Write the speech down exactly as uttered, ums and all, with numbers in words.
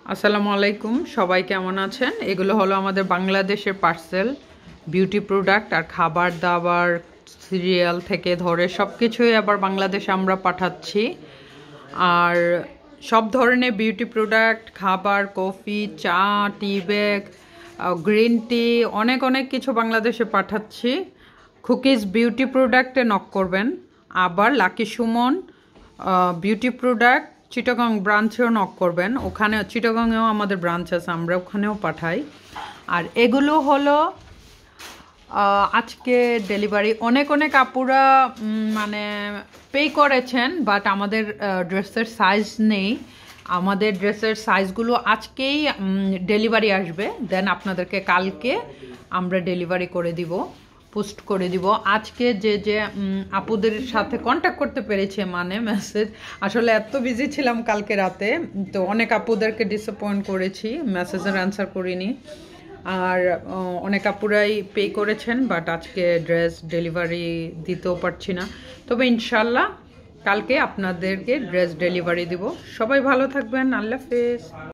আসসালামু আলাইকুম, সবাই কেমন আছেন? এগুলো হলো আমাদের বাংলাদেশের পার্সেল বিউটি প্রোডাক্ট আর খাবার দাবার সিরিয়াল থেকে ধরে সব কিছুই আবার বাংলাদেশে আমরা পাঠাচ্ছি। আর সব ধরনের বিউটি প্রোডাক্ট, খাবার, কফি, চা, টি ব্যাগ, গ্রিন টি, অনেক অনেক কিছু বাংলাদেশে পাঠাচ্ছি। কুকিজ বিউটি প্রোডাক্টে নক করবেন। আবার lucky Suman beauty product Chittagong ব্রাঞ্চেও নক করবেন। ওখানে চিটাগংয়েও আমাদের ব্রাঞ্চ আছে, আমরা ওখানেও পাঠাই। আর এগুলো হলো আজকে ডেলিভারি। অনেক অনেক আপুরা মানে পে করেছেন, বাট আমাদের ড্রেসের সাইজ নেই। আমাদের ড্রেসের সাইজগুলো আজকেই ডেলিভারি আসবে, দেন আপনাদেরকে কালকে আমরা ডেলিভারি করে দিব, পোস্ট করে দিব। আজকে যে যে আপুদের সাথে কন্ট্যাক্ট করতে পেরেছে, মানে মেসেজ, আসলে এত বিজি ছিলাম কালকে রাতে, তো অনেক আপুদেরকে ডিসঅ্যাপয়েন্ট করেছি, মেসেজের অ্যান্সার করিনি। আর অনেক আপুরাই পে করেছেন, বাট আজকে ড্রেস ডেলিভারি দিতেও পারছি না। তবে ইনশাল্লাহ কালকে আপনাদেরকে ড্রেস ডেলিভারি দিব। সবাই ভালো থাকবেন, আল্লাহ হাফেজ।